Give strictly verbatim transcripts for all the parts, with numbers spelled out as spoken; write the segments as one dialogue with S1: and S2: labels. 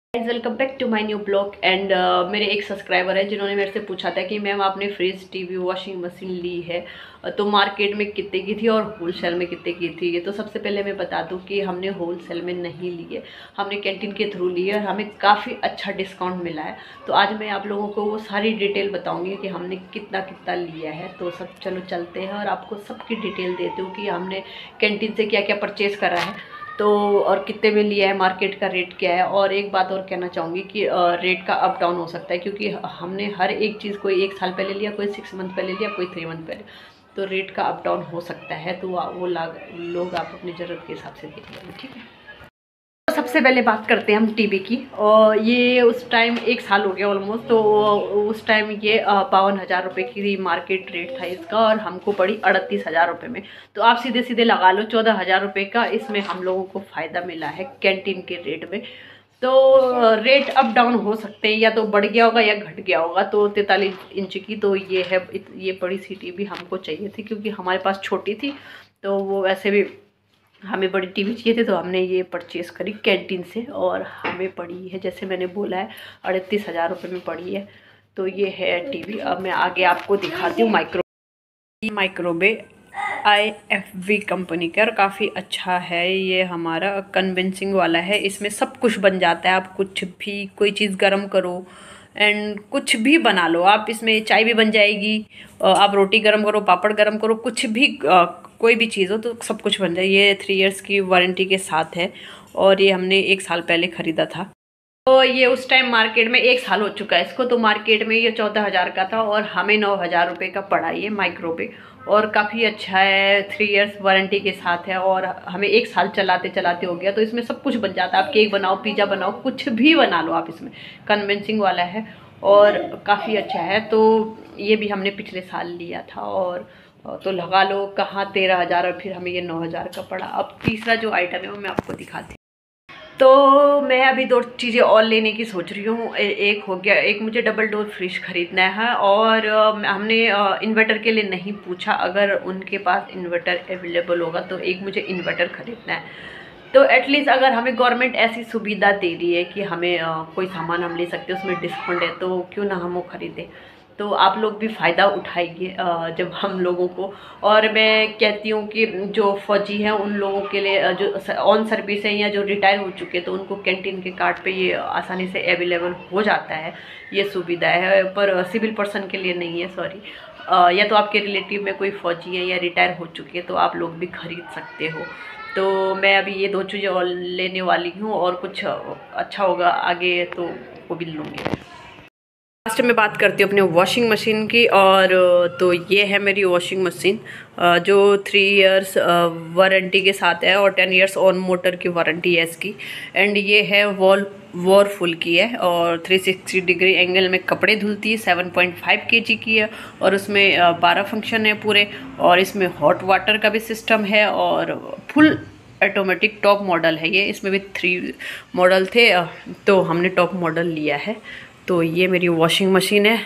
S1: Welcome back to my new blog. And मेरे एक subscriber है जिन्होंने मेरे से पूछा था कि मैम आपने फ्रिज, टीवी, वॉशिंग मशीन ली है तो मार्केट में कितने की थी और होलसेल में कितने की थी। ये तो सबसे पहले मैं बता दूं कि हमने होलसेल में नहीं ली है, हमने कैंटीन के थ्रू ली है और हमें काफ़ी अच्छा डिस्काउंट मिला है। तो आज मैं आप लोगों को वो सारी डिटेल बताऊँगी कि हमने कितना कितना लिया है। तो सब चलो चलते हैं और आपको सबकी डिटेल देती हूँ कि हमने कैंटीन से क्या क्या परचेज़ करा है तो और कितने में लिया है, मार्केट का रेट क्या है। और एक बात और कहना चाहूँगी कि रेट का अप डाउन हो सकता है क्योंकि हमने हर एक चीज़ कोई एक साल पहले लिया, कोई सिक्स मंथ पहले लिया, कोई थ्री मंथ पहले, तो रेट का अप डाउन हो सकता है। तो वो लोग आप अपनी ज़रूरत के हिसाब से देख लेंगे, ठीक है। तो सबसे पहले बात करते हैं हम टीवी की। और ये उस टाइम एक साल हो गया ऑलमोस्ट, तो उस टाइम ये बावन हज़ार रुपये की मार्केट रेट था इसका और हमको पड़ी अड़तीस हज़ार रुपये में। तो आप सीधे सीधे लगा लो चौदह हज़ार रुपये का इसमें हम लोगों को फ़ायदा मिला है कैंटीन के रेट में। तो रेट अप डाउन हो सकते हैं, या तो बढ़ गया होगा या घट गया होगा। तो तैंतालीस इंच की तो ये है, ये बड़ी सी टीवी हमको चाहिए थी क्योंकि हमारे पास छोटी थी, तो वो वैसे भी हमें बड़ी टीवी चाहिए थी, तो हमने ये परचेज़ करी कैंटीन से और हमें पड़ी है, जैसे मैंने बोला है, अड़तीस हज़ार रुपये में पड़ी है। तो ये है टीवी। अब मैं आगे आपको दिखाती हूँ। Micro microwave I F B company का और काफ़ी अच्छा है ये, हमारा कन्विंसिंग वाला है। इसमें सब कुछ बन जाता है, आप कुछ भी कोई चीज़ गर्म करो एंड कुछ भी बना लो आप, इसमें चाय भी बन जाएगी, आप रोटी गर्म करो, पापड़ गर्म करो, कुछ भी कोई भी चीज़ हो तो सब कुछ बन जाए। ये थ्री इयर्स की वारंटी के साथ है और ये हमने एक साल पहले ख़रीदा था। तो ये उस टाइम मार्केट में एक साल हो चुका है इसको, तो मार्केट में ये चौदह हज़ार का था और हमें नौ हज़ार रुपये का पड़ा ये माइक्रोवेव। और काफ़ी अच्छा है, थ्री इयर्स वारंटी के साथ है और हमें एक साल चलाते चलाते हो गया। तो इसमें सब कुछ बन जाता है, आप केक बनाओ, पिज़्ज़ा बनाओ, कुछ भी बना लो आप इसमें। कन्विंसिंग वाला है और काफ़ी अच्छा है। तो ये भी हमने पिछले साल लिया था और तो लगा लो कहाँ तेरह हज़ार और फिर हमें ये नौ हज़ार का पड़ा। अब तीसरा जो आइटम है वो मैं आपको दिखाती हूँ। तो मैं अभी दो चीज़ें और लेने की सोच रही हूँ। एक हो गया, एक मुझे डबल डोर फ्रिज खरीदना है और हमने इन्वर्टर के लिए नहीं पूछा, अगर उनके पास इन्वर्टर अवेलेबल होगा तो एक मुझे इन्वर्टर खरीदना है। तो एटलीस्ट अगर हमें गवर्नमेंट ऐसी सुविधा दे रही है कि हमें कोई सामान हम ले सकते हैं, उसमें डिस्काउंट है, तो क्यों ना हम वो खरीदें। तो आप लोग भी फ़ायदा उठाइए जब हम लोगों को। और मैं कहती हूँ कि जो फौजी हैं उन लोगों के लिए जो ऑन सर्विस है या जो रिटायर हो चुके, तो उनको कैंटीन के कार्ड पे ये आसानी से अवेलेबल हो जाता है, ये सुविधा है। पर सिविल पर्सन के लिए नहीं है, सॉरी। या तो आपके रिलेटिव में कोई फौजी है या रिटायर हो चुके हैं तो आप लोग भी खरीद सकते हो। तो मैं अभी ये दो चीज़ें और लेने वाली हूँ और कुछ अच्छा होगा आगे तो वो भी लूँगी। लास्ट में बात करती हूँ अपने वॉशिंग मशीन की। और तो ये है मेरी वॉशिंग मशीन जो थ्री इयर्स वारंटी के साथ है और टेन इयर्स ऑन मोटर की वारंटी है इसकी। एंड ये है वॉल वॉरफुल की है और थ्री सिक्सटी डिग्री एंगल में कपड़े धुलती है, सेवन पॉइंट फाइव केजी की है और उसमें बारह फंक्शन है पूरे। और इसमें हॉट वाटर का भी सिस्टम है और फुल ऑटोमेटिक टॉप मॉडल है ये। इसमें भी थ्री मॉडल थे तो हमने टॉप मॉडल लिया है। तो ये मेरी वॉशिंग मशीन है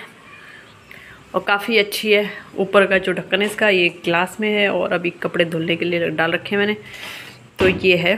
S1: और काफ़ी अच्छी है। ऊपर का जो ढक्कन है इसका ये ग्लास में है और अभी कपड़े धुलने के लिए डाल रखे हैं मैंने। तो ये है,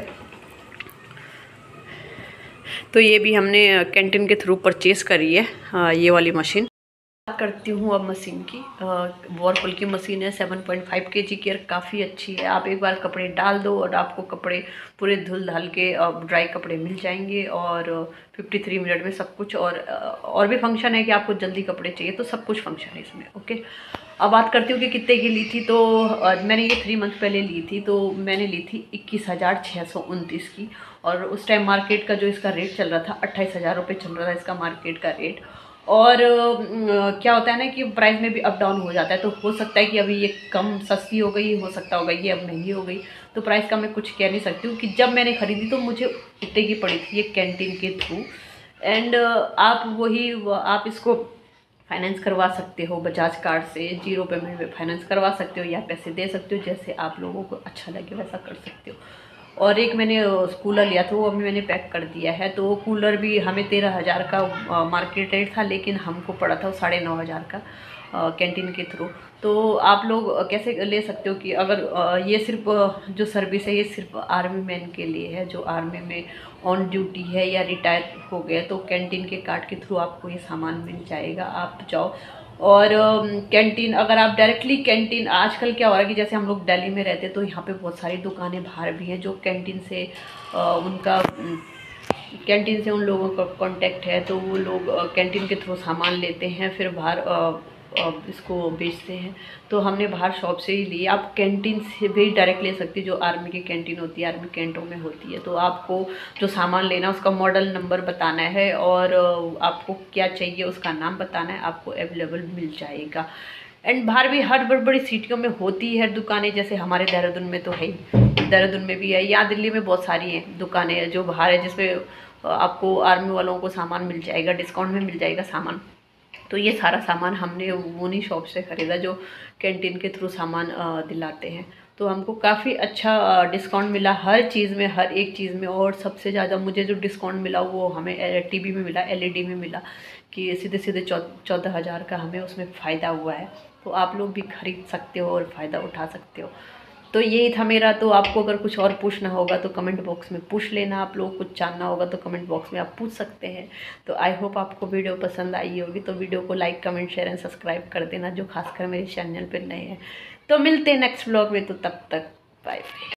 S1: तो ये भी हमने कैंटीन के थ्रू परचेज़ करी है ये वाली मशीन। बात करती हूँ अब मशीन की। वॉरपुल की मशीन है, सेवन पॉइंट फाइव केजी की, काफ़ी अच्छी है। आप एक बार कपड़े डाल दो और आपको कपड़े पूरे धुल धाल के ड्राई कपड़े मिल जाएंगे और तिरेपन मिनट में सब कुछ। और और भी फंक्शन है कि आपको जल्दी कपड़े चाहिए तो सब कुछ फंक्शन है इसमें, ओके। अब बात करती हूँ कि कितने की ली थी। तो मैंने ये थ्री मंथ पहले ली थी, तो मैंने ली थी इक्कीस हज़ार छः सौ उनतीस की और उस टाइम मार्केट का जो इसका रेट चल रहा था अट्ठाईस हज़ार रुपये चल रहा था इसका मार्केट का रेट। और क्या होता है ना कि प्राइस में भी अप डाउन हो जाता है, तो हो सकता है कि अभी ये कम सस्ती हो गई, हो सकता होगा ये अब महंगी हो गई। तो प्राइस का मैं कुछ कह नहीं सकती हूँ कि जब मैंने ख़रीदी तो मुझे इतने की पड़ी थी ये कैंटीन के थ्रू। एंड आप वही आप इसको फाइनेंस करवा सकते हो बजाज कार्ड से, जीरो पेमेंट में फाइनेंस करवा सकते हो या पैसे दे सकते हो, जैसे आप लोगों को अच्छा लगे वैसा कर सकते हो। और एक मैंने कूलर लिया था, वो अभी मैंने पैक कर दिया है। तो वो कूलर भी हमें तेरह हज़ार का मार्केट रेट था, लेकिन हमको पड़ा था वो साढ़े नौ हज़ार का कैंटीन के थ्रू। तो आप लोग कैसे ले सकते हो कि अगर ये सिर्फ जो सर्विस है ये सिर्फ आर्मी मैन के लिए है, जो आर्मी में ऑन ड्यूटी है या रिटायर हो गए, तो कैंटीन के कार्ड के थ्रू आपको ये सामान मिल जाएगा। आप जाओ और कैंटीन, अगर आप डायरेक्टली कैंटीन, आजकल क्या हो रहा है कि जैसे हम लोग दिल्ली में रहते हैं तो यहाँ पे बहुत सारी दुकानें बाहर भी हैं जो कैंटीन से आ, उनका कैंटीन से उन लोगों का कांटेक्ट है, तो वो लोग कैंटीन के थ्रू सामान लेते हैं, फिर बाहर इसको बेचते हैं। तो हमने बाहर शॉप से ही ली। आप कैंटीन से भी डायरेक्ट ले सकती है, जो आर्मी की कैंटीन होती है, आर्मी कैंटों में होती है। तो आपको जो सामान लेना उसका मॉडल नंबर बताना है और आपको क्या चाहिए उसका नाम बताना है, आपको अवेलेबल मिल जाएगा। एंड बाहर भी हर बड़ी बड़ी सिटियों में होती है दुकानें, जैसे हमारे देहरादून में तो है ही, देहरादून में भी है, यहाँ दिल्ली में बहुत सारी हैं दुकानें जो बाहर है, जिसमें आपको आर्मी वालों को सामान मिल जाएगा, डिस्काउंट में मिल जाएगा सामान। तो ये सारा सामान हमने उन्हीं शॉप से ख़रीदा जो कैंटीन के थ्रू सामान दिलाते हैं। तो हमको काफ़ी अच्छा डिस्काउंट मिला हर चीज़ में, हर एक चीज़ में। और सबसे ज़्यादा मुझे जो डिस्काउंट मिला वो हमें टीवी में मिला, एलईडी में मिला, कि सीधे सीधे चौदह हज़ार का हमें उसमें फ़ायदा हुआ है। तो आप लोग भी खरीद सकते हो और फ़ायदा उठा सकते हो। तो यही था मेरा। तो आपको अगर कुछ और पूछना होगा तो कमेंट बॉक्स में पूछ लेना, आप लोग कुछ जानना होगा तो कमेंट बॉक्स में आप पूछ सकते हैं। तो आई होप आपको वीडियो पसंद आई होगी, तो वीडियो को like comment share and subscribe कर देना, जो खासकर मेरे चैनल पर नए हैं। तो मिलते हैं नेक्स्ट व्लॉग में, तो तब तक बाय।